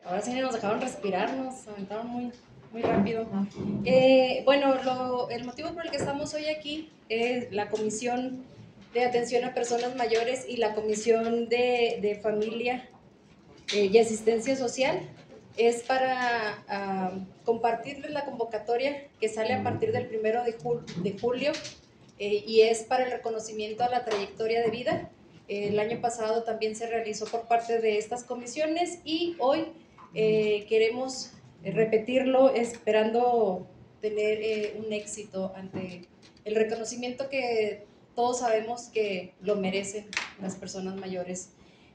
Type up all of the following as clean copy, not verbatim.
Ahora sí nos dejaron respirar, nos aventaron muy rápido. Bueno, el motivo por el que estamos hoy aquí es la Comisión de Atención a Personas Mayores y la Comisión de Familia y Asistencia Social. Es para compartirles la convocatoria que sale a partir del 1 de julio y es para el reconocimiento a la trayectoria de vida. El año pasado también se realizó por parte de estas comisiones y hoy queremos repetirlo esperando tener un éxito ante el reconocimiento que todos sabemos que lo merecen las personas mayores.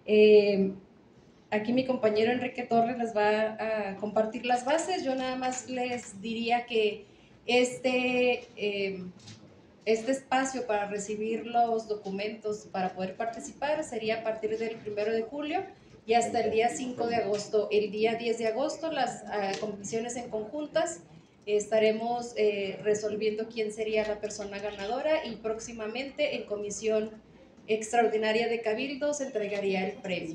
Aquí mi compañero Enrique Torres les va a compartir las bases. Yo nada más les diría que este espacio para recibir los documentos para poder participar sería a partir del 1 de julio y hasta el día 5 de agosto. El día 10 de agosto las comisiones en conjuntas estaremos resolviendo quién sería la persona ganadora y próximamente en comisión extraordinaria de Cabildo se entregaría el premio.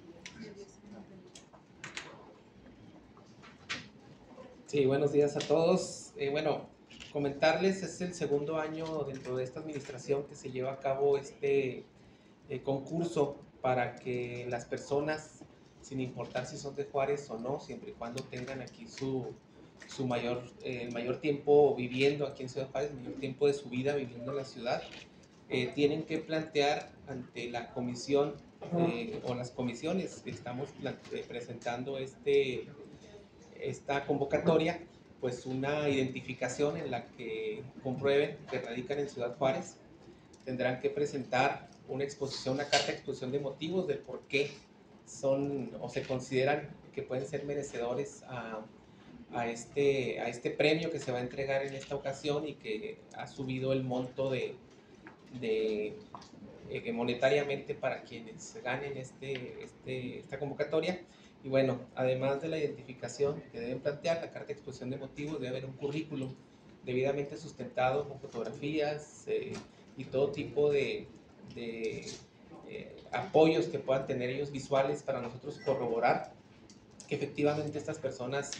Sí, buenos días a todos. Comentarles, es el segundo año dentro de esta administración que se lleva a cabo este concurso para que las personas, sin importar si son de Juárez o no, siempre y cuando tengan aquí su mayor tiempo viviendo aquí en Ciudad Juárez, el mayor tiempo de su vida viviendo en la ciudad, tienen que plantear ante la comisión o las comisiones que estamos presentando esta convocatoria, pues una identificación en la que comprueben que radican en Ciudad Juárez. Tendrán que presentar una exposición, una carta de exposición de motivos del por qué son o se consideran que pueden ser merecedores a este premio que se va a entregar en esta ocasión y que ha subido el monto monetariamente para quienes ganen esta convocatoria. Y bueno, además de la identificación que deben plantear, la carta de exposición de motivos, debe haber un currículum debidamente sustentado con fotografías y todo tipo de apoyos que puedan tener ellos visuales para nosotros corroborar que efectivamente estas personas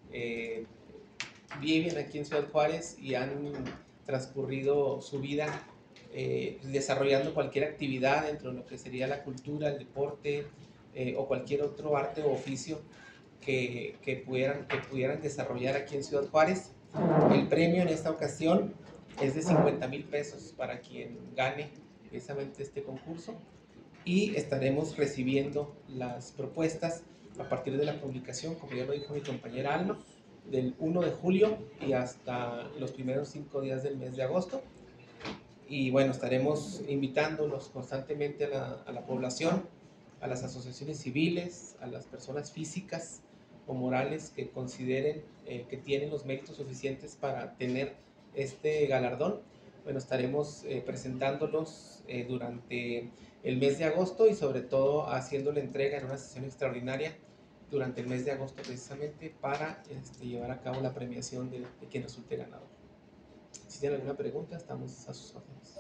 viven aquí en Ciudad Juárez y han transcurrido su vida desarrollando cualquier actividad dentro de lo que sería la cultura, el deporte o cualquier otro arte o oficio que pudieran desarrollar aquí en Ciudad Juárez. El premio en esta ocasión es de 50,000 pesos para quien gane precisamente este concurso y estaremos recibiendo las propuestas a partir de la publicación, como ya lo dijo mi compañera Alma, del 1 de julio y hasta los primeros 5 días del mes de agosto. Y bueno, estaremos invitándolos constantemente a la población, a las asociaciones civiles, a las personas físicas o morales que consideren que tienen los méritos suficientes para tener este galardón. Bueno, estaremos presentándolos durante el mes de agosto y sobre todo haciendo la entrega en una sesión extraordinaria durante el mes de agosto precisamente para llevar a cabo la premiación de quien resulte ganador. Si tienen alguna pregunta, estamos a sus órdenes.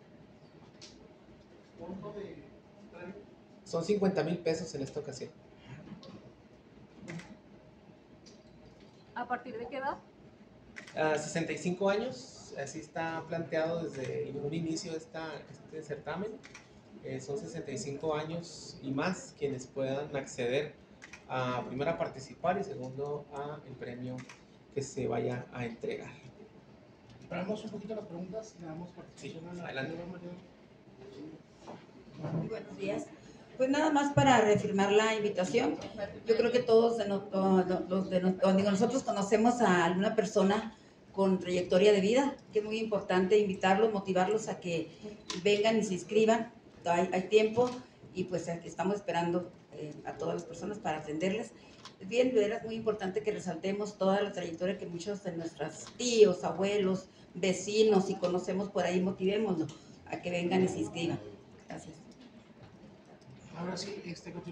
Son 50,000 pesos en esta ocasión. ¿A partir de qué edad? 65 años, así está planteado desde un inicio este certamen. Son 65 años y más quienes puedan acceder a primero a participar y segundo a el premio que se vaya a entregar. Paramos un poquito las preguntas y le damos participación a la adelante. Muy buenos días. Pues nada más para reafirmar la invitación. Yo creo que todos nosotros conocemos a alguna persona con trayectoria de vida, que es muy importante invitarlos, motivarlos a que vengan y se inscriban. Hay tiempo y pues estamos esperando a todas las personas para atenderles. Bien, es muy importante que resaltemos toda la trayectoria que muchos de nuestros tíos, abuelos, vecinos y conocemos por ahí, motivémoslo a que vengan y se inscriban. Gracias. Ahora sí,